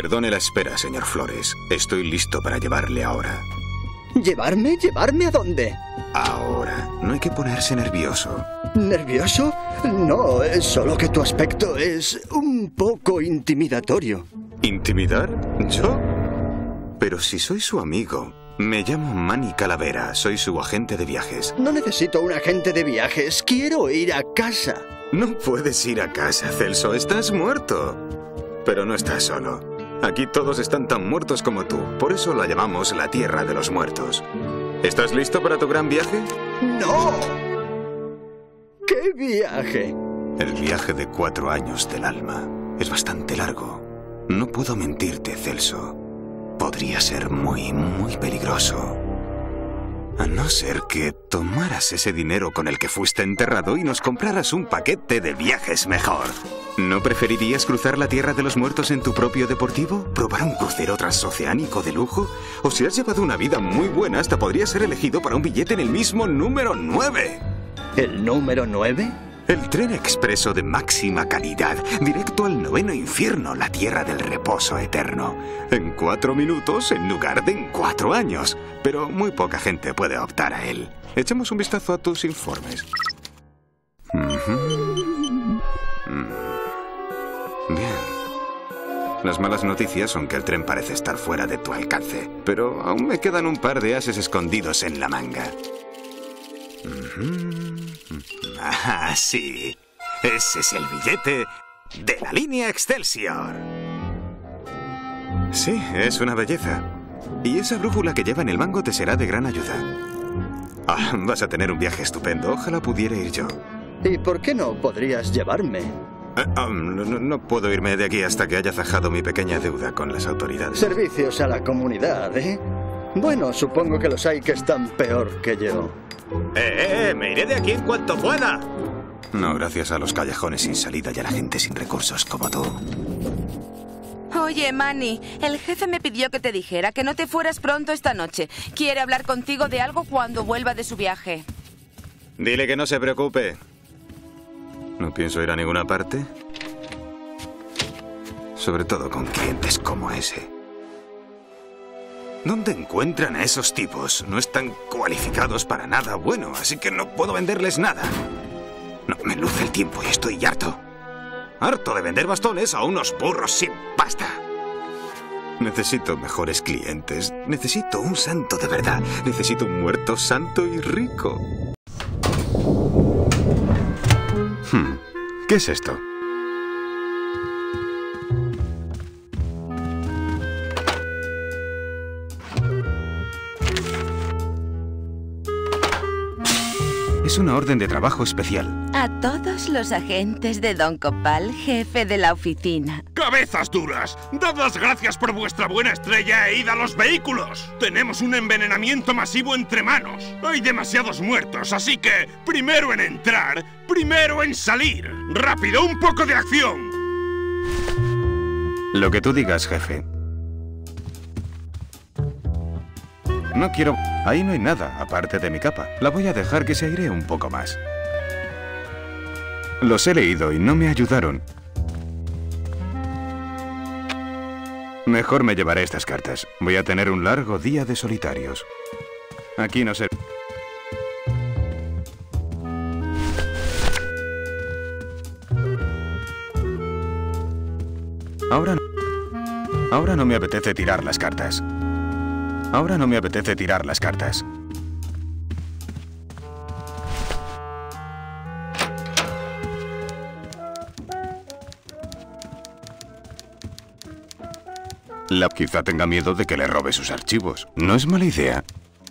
Perdone la espera, señor Flores. Estoy listo para llevarle ahora. ¿Llevarme? ¿Llevarme a dónde? Ahora. No hay que ponerse nervioso. ¿Nervioso? No, es solo que tu aspecto es un poco intimidatorio. ¿Intimidar? ¿Yo? Pero si soy su amigo. Me llamo Manny Calavera. Soy su agente de viajes. No necesito un agente de viajes. Quiero ir a casa. No puedes ir a casa, Celso. Estás muerto. Pero no estás solo. Aquí todos están tan muertos como tú. Por eso la llamamos la Tierra de los Muertos. ¿Estás listo para tu gran viaje? ¡No! ¿Qué viaje? El viaje de 4 años del alma. Es bastante largo. No puedo mentirte, Celso. Podría ser muy, muy peligroso. A no ser que tomaras ese dinero con el que fuiste enterrado y nos compraras un paquete de viajes mejor. ¿No preferirías cruzar la Tierra de los Muertos en tu propio deportivo? ¿Probar un crucero transoceánico de lujo? ¿O si has llevado una vida muy buena, hasta podrías ser elegido para un billete en el mismo número 9? ¿El número 9? El tren expreso de máxima calidad, directo al 9º infierno, la tierra del reposo eterno. En 4 minutos en lugar de en 4 años. Pero muy poca gente puede optar a él. Echemos un vistazo a tus informes. Bien. Las malas noticias son que el tren parece estar fuera de tu alcance. Pero aún me quedan un par de ases escondidos en la manga. Ah, sí. Ese es el billete de la línea Excelsior. Sí, es una belleza. Y esa brújula que lleva en el mango te será de gran ayuda. Ah, vas a tener un viaje estupendo. Ojalá pudiera ir yo. ¿Y por qué no podrías llevarme? No puedo irme de aquí hasta que haya zajado mi pequeña deuda con las autoridades. Servicios a la comunidad, ¿eh? Bueno, supongo que los hay que están peor que yo. Me iré de aquí en cuanto pueda. No, gracias a los callejones sin salida y a la gente sin recursos como tú. Oye, Manny, el jefe me pidió que te dijera que no te fueras pronto esta noche. Quiere hablar contigo de algo cuando vuelva de su viaje. Dile que no se preocupe. No pienso ir a ninguna parte. Sobre todo con clientes como ese. ¿Dónde encuentran a esos tipos? No están cualificados para nada bueno, así que no puedo venderles nada. No me luce el tiempo y estoy harto. Harto de vender bastones a unos burros sin pasta. Necesito mejores clientes. Necesito un santo de verdad. Necesito un muerto santo y rico. ¿Qué es esto? Es una orden de trabajo especial. A todos los agentes de Don Copal, jefe de la oficina. ¡Cabezas duras! ¡Dad las gracias por vuestra buena estrella e id a los vehículos! Tenemos un envenenamiento masivo entre manos. Hay demasiados muertos, así que primero en entrar, primero en salir. ¡Rápido, un poco de acción! Lo que tú digas, jefe. No quiero... Ahí no hay nada, aparte de mi capa. La voy a dejar que se airee un poco más. Los he leído y no me ayudaron. Mejor me llevaré estas cartas. Voy a tener un largo día de solitarios. Aquí no sé... Ahora no me apetece tirar las cartas. Ahora no me apetece tirar las cartas. Quizá tenga miedo de que le robe sus archivos. No es mala idea.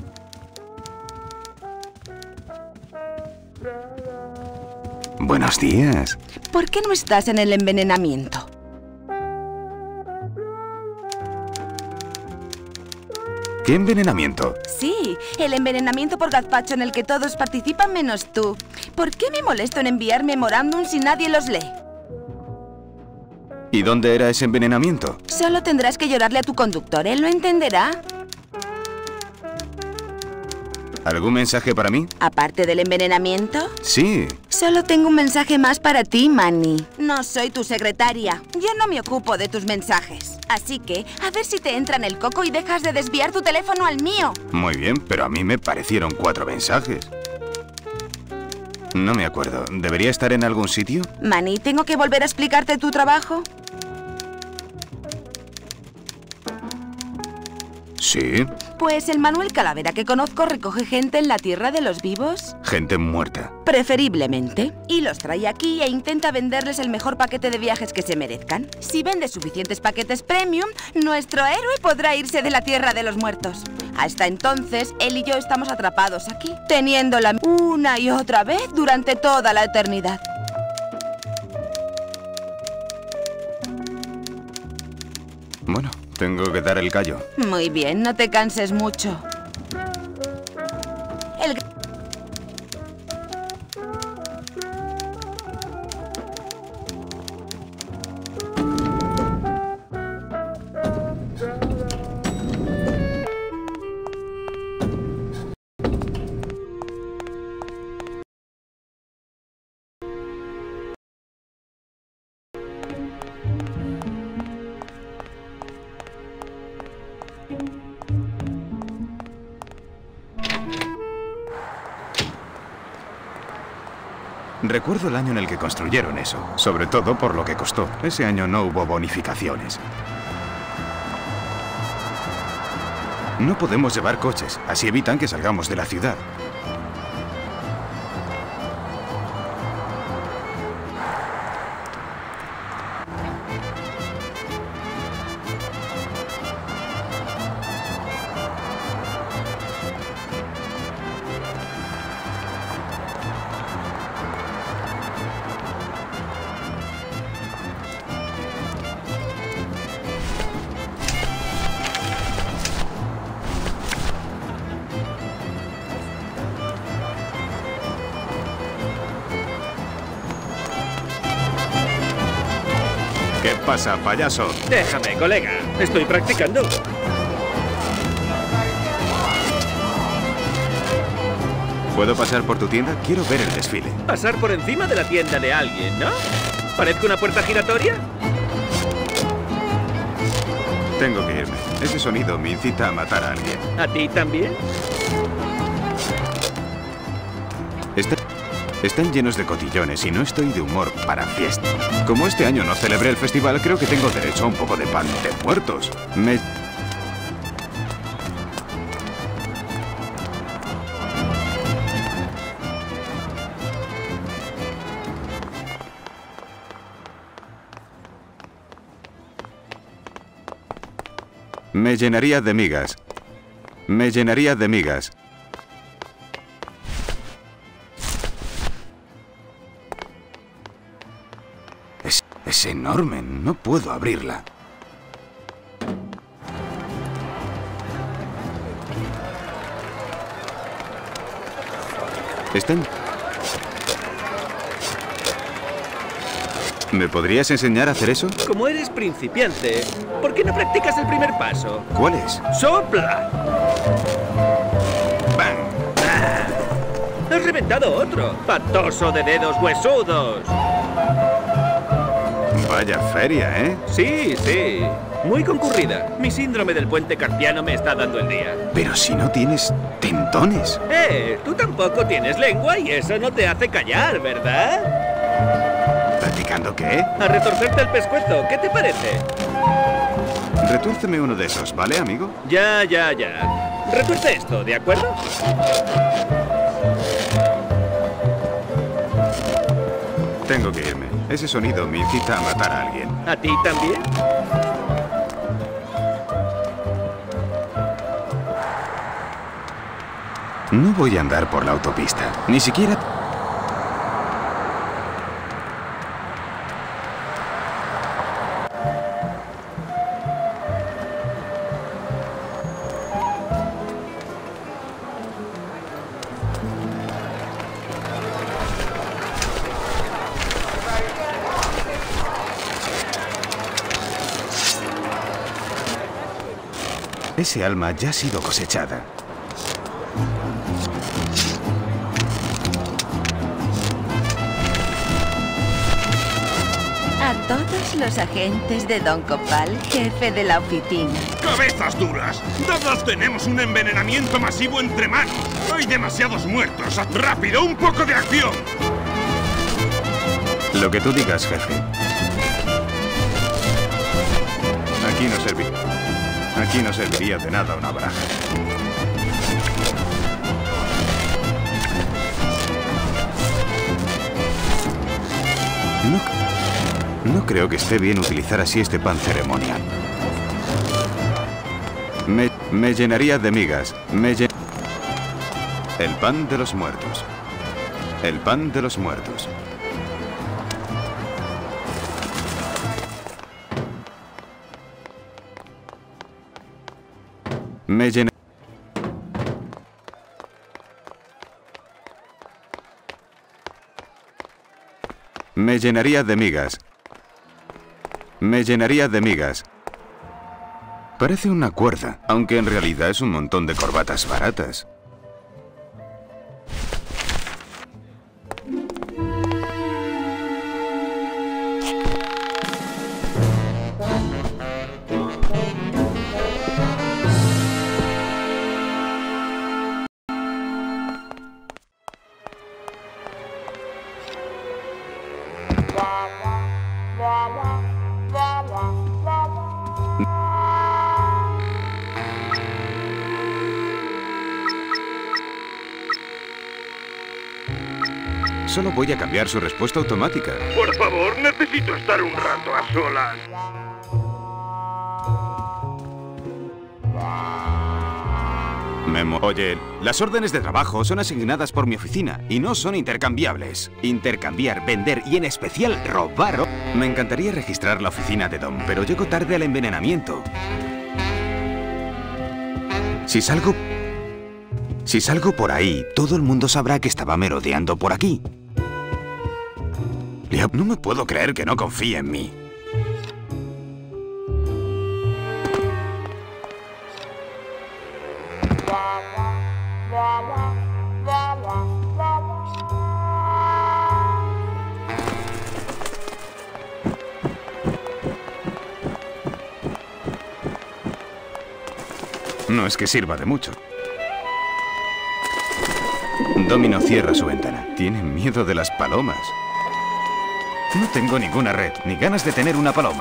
Buenos días. ¿Por qué no estás en el envenenamiento? ¿Qué envenenamiento? Sí, el envenenamiento por gazpacho en el que todos participan menos tú. ¿Por qué me molesto en enviar memorándum si nadie los lee? ¿Y dónde era ese envenenamiento? Solo tendrás que llorarle a tu conductor, él lo entenderá. ¿Algún mensaje para mí? Aparte del envenenamiento, Sí. solo tengo un mensaje más para ti, Manny. No soy tu secretaria. Yo no me ocupo de tus mensajes. Así que, a ver si te entra en el coco y dejas de desviar tu teléfono al mío. Muy bien, pero a mí me parecieron 4 mensajes. No me acuerdo. ¿Debería estar en algún sitio? Manny, ¿tengo que volver a explicarte tu trabajo? Sí. Pues el Manuel Calavera que conozco recoge gente en la tierra de los vivos. Gente muerta. Preferiblemente. Y los trae aquí e intenta venderles el mejor paquete de viajes que se merezcan. Si vende suficientes paquetes premium, nuestro héroe podrá irse de la tierra de los muertos. Hasta entonces, él y yo estamos atrapados aquí, teniéndola una y otra vez durante toda la eternidad. Bueno, tengo que dar el callo. Muy bien, no te canses mucho. Recuerdo el año en el que construyeron eso, sobre todo por lo que costó. Ese año no hubo bonificaciones. No podemos llevar coches, así evitan que salgamos de la ciudad. ¿Qué pasa, payaso? Déjame, colega. Estoy practicando. ¿Puedo pasar por tu tienda? Quiero ver el desfile. Pasar por encima de la tienda de alguien, ¿no? ¿Parezco una puerta giratoria? Tengo que irme. Ese sonido me incita a matar a alguien. ¿A ti también? Están llenos de cotillones y no estoy de humor para fiesta. Como este año no celebré el festival, creo que tengo derecho a un poco de pan de muertos. Me llenaría de migas. Me llenaría de migas. Es enorme, no puedo abrirla. ¿Me podrías enseñar a hacer eso? Como eres principiante, ¿por qué no practicas el primer paso? ¿Cuál es? ¡Sopla! ¡Bang! ¡Has reventado otro! ¡Patoso de dedos huesudos! Vaya feria, ¿eh? Sí, sí. Muy concurrida. Mi síndrome del puente carpiano me está dando el día. Pero si no tienes tendones. Tú tampoco tienes lengua y eso no te hace callar, ¿verdad? ¿Practicando qué? A retorcerte el pescuezo. ¿Qué te parece? Retúrceme uno de esos, ¿vale, amigo? Ya. Retuerce esto, ¿de acuerdo? Tengo que irme. Ese sonido me incita a matar a alguien. ¿A ti también? No voy a andar por la autopista. Ni siquiera... Ese alma ya ha sido cosechada. A todos los agentes de Don Copal, jefe de la oficina. ¡Cabezas duras! ¡Todos tenemos un envenenamiento masivo entre manos! ¡Hay demasiados muertos! ¡Rápido, un poco de acción! Lo que tú digas, jefe. Aquí no serviría de nada una baraja. No creo que esté bien utilizar así este pan ceremonial. Me llenaría de migas. El pan de los muertos. El pan de los muertos. Me llenaría de migas. Me llenaría de migas. Parece una cuerda, aunque en realidad es un montón de corbatas baratas. Solo voy a cambiar su respuesta automática. Por favor, necesito estar un rato a solas. Oye, las órdenes de trabajo son asignadas por mi oficina y no son intercambiables. Intercambiar, vender y en especial robar. Me encantaría registrar la oficina de Don, pero llego tarde al envenenamiento. Si salgo por ahí, todo el mundo sabrá que estaba merodeando por aquí. No me puedo creer que no confíe en mí. No es que sirva de mucho. Domino cierra su ventana. Tiene miedo de las palomas. No tengo ninguna red, ni ganas de tener una paloma.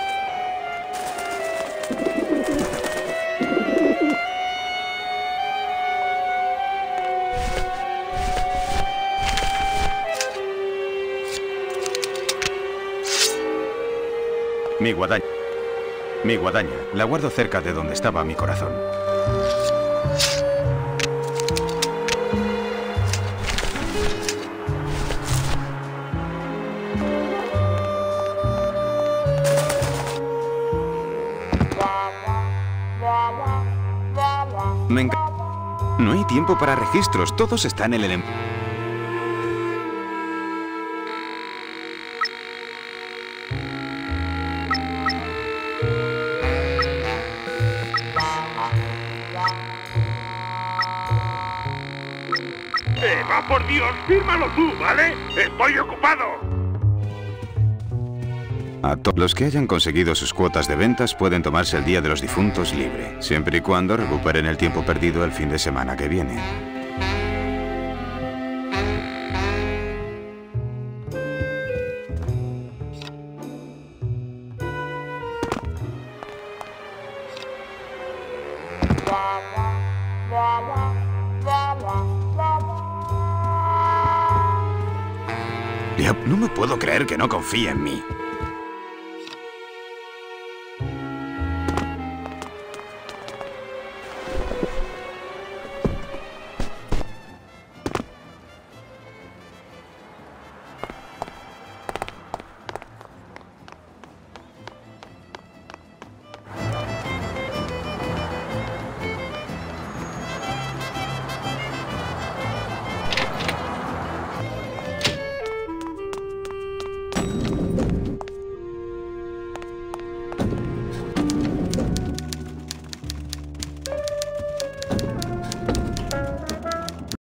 Mi guadaña. La guardo cerca de donde estaba mi corazón. No hay tiempo para registros, todos están en el... ¡Eva, por Dios! ¡Fírmalo tú, ¿vale? ¡Estoy ocupado! Los que hayan conseguido sus cuotas de ventas pueden tomarse el Día de los Difuntos libre, siempre y cuando recuperen el tiempo perdido el fin de semana que viene. No me puedo creer que no confíe en mí.